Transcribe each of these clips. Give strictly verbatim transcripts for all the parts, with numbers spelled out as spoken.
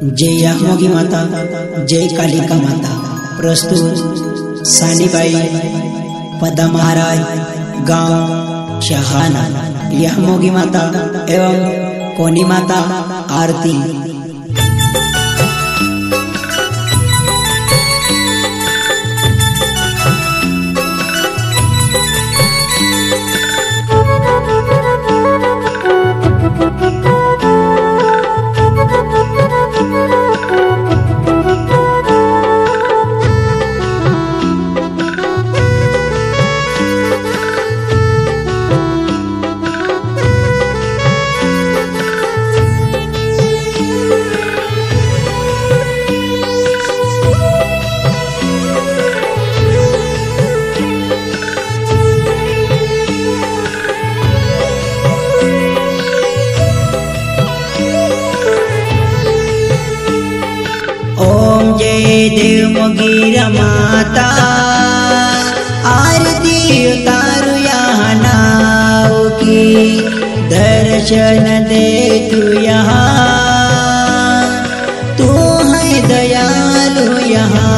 जय यामोगी माता, जय कालिका माता। प्रस्तुत सानीबाई पदा महाराज, गांव शहाना। यामोगी माता एवं कोनी माता आरती। जय देव मोगीरा माता, आरती उतारू यहाँ नाव की। दर्शन दे तू यहाँ, तू है दयालु यहाँ।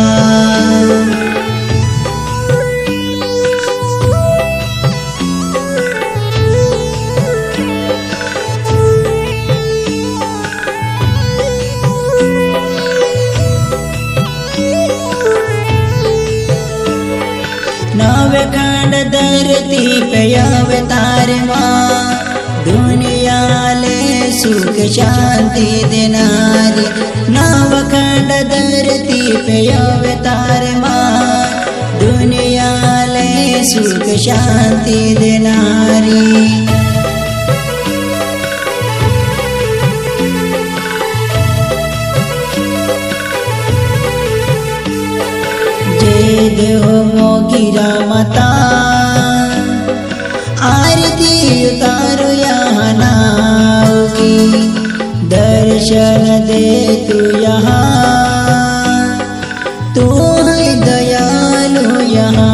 नवखंड धरती पे अवतार माँ, दुनिया ले सुख शांति देनारी। नवखंड धरती पे अवतार माँ, दुनिया ले सुख शांति देनारी। जय देव मोगीरा माता, आरती उतारो यहाँ नाव की। दर्शन दे तू यहाँ, तू है दयालु यहाँ।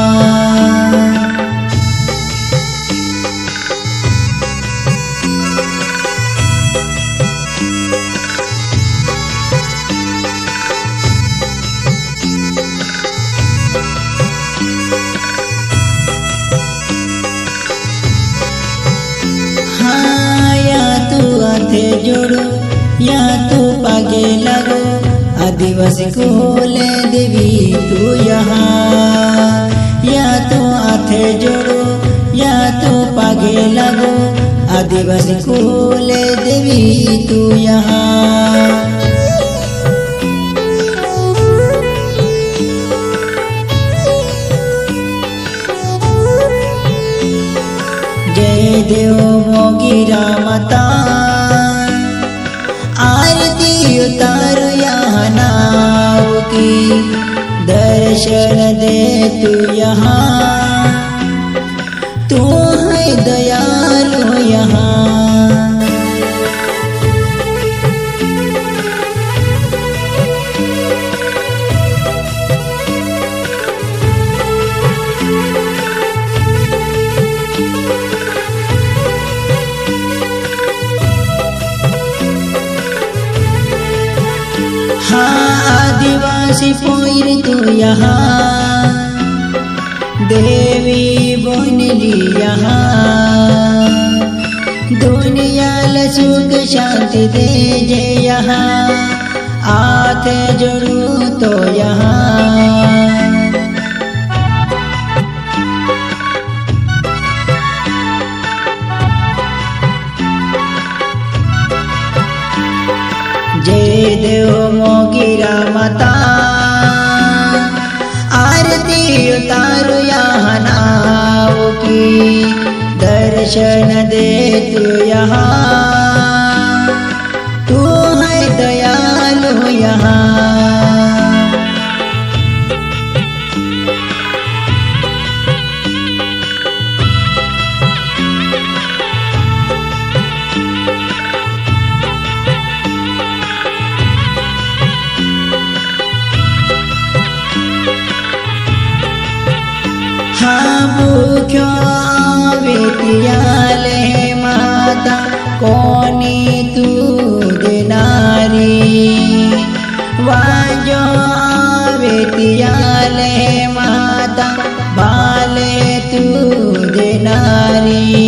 जोड़ो या तो पागे लगो, आदिवासी को ले देवी तू यहाँ। या तो हाथे जोड़ो या तो पागे लगो, आदिवासी को ले देवी तू यहाँ। जय देव मोगीरा माता, आरती उतारो यहाँ नाव की। दर्शन दे तू यहाँ, तू है दयालु यहाँ। आदिवासी पोइर तू यहाँ, देवी बनली यहाँ। दुनिया ले सुख शांति दे जे यहाँ, आते जोड़ू तो यहाँ। जय देव मोगीरा माता, आरती उतारो यहाँ नाव की। दर्शन दे तू यहाँ, तू है दयालु यहाँ। भूख्यो बेटियाले माता, कोनी तू देना देनारी वाजो वेतियाले माता बाले तू देनारी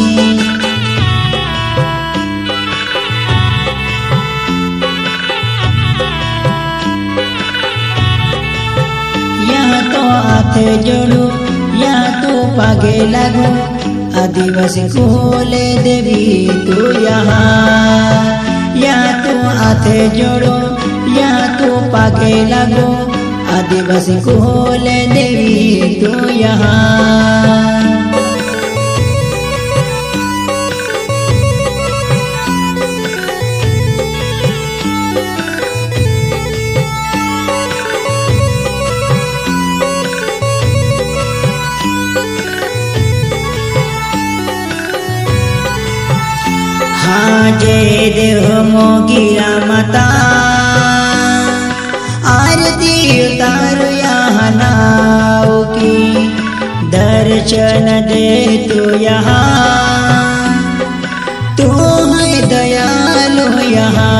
यहाँ तो हाथ जोड़ू यहाँ तो पागे लगू आदिवासी कोले देवी तू यहाँ यहाँ तू हाथ जोड़ो यहाँ तू पागे लगो आदिवासी कोले देवी तू यहाँ जय देव मोगिरा माता आरती उतारो यहाँ नाव की दर्शन दे तू यहाँ तू है दयालु यहाँ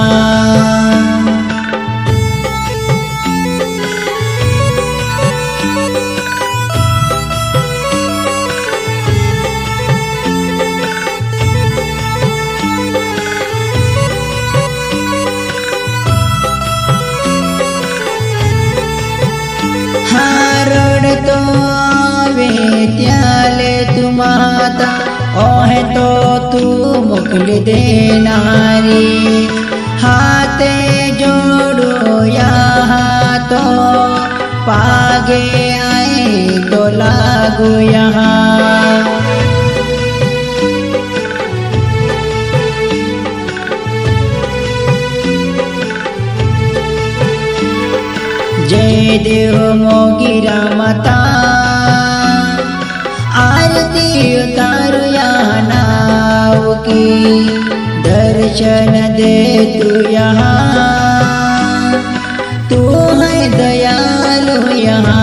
तो वेत्याले तू माता ओहे तो तू मोकली देनारी हाथे जोड़ो यहाँ तो पागे आए तो लागू यहाँ जय देव मोगिरा माता आरती उतारो यहाँ नाव की दर्शन दे तू यहाँ तू है दयालु यहाँ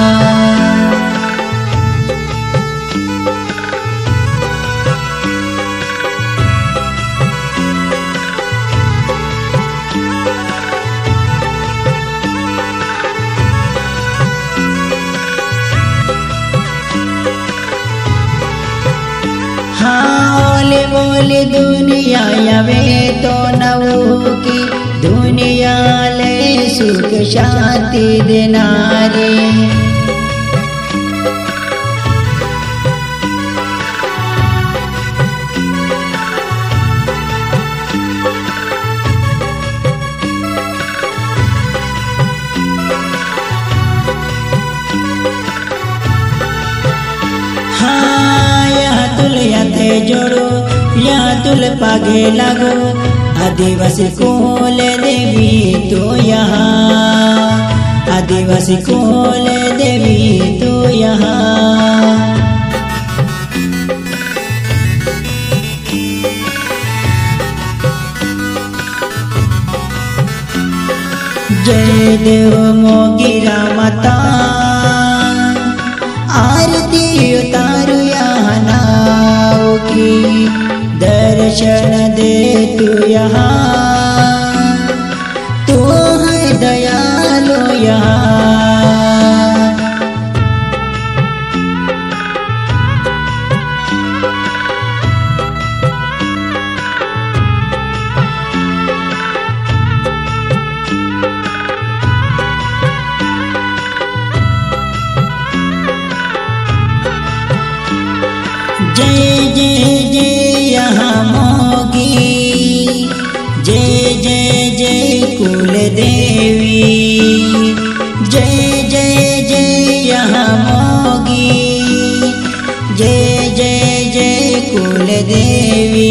बोले दुनिया यावे तो नवो की दुनिया ले सुख शांति देनारे हाँ यह तुलिया थे जोड़ो यहाँ तुल पागे लगो आदिवासी कोले देवी तो यहाँ आदिवासी कोले देवी तो यहाँ जय देव मोगिरा माता आरती उतारो यहाँ नाव की दर्शन दे तू यहाँ तू है दयालु यहाँ जय जय जय यहाँ मोगी जय जय जय कुल देवी जय जय जय यहाँ मोगी जय जय जय कुल देवी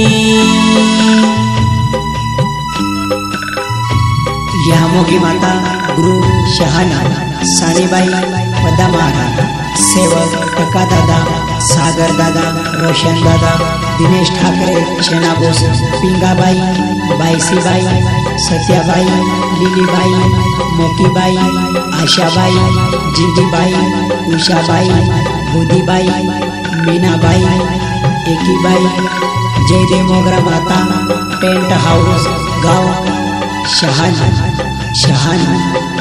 यहाँ मोगी माता गुरु शहाना सानीबाई पदा महाराज सेवक टका दादा सागर दादा रोशन दादा दिनेश ठाकरे शेना बोस पिंगाबाई बाईसीबाई सत्याबाई लिलीबाई मोकीबाई आशाबाई जिंजीबाई उषाबाई बुद्धीबाई मीनाबाई एकीबाई जय देव मोगरा माता टेंट हाउस गाँव शहाना शहाना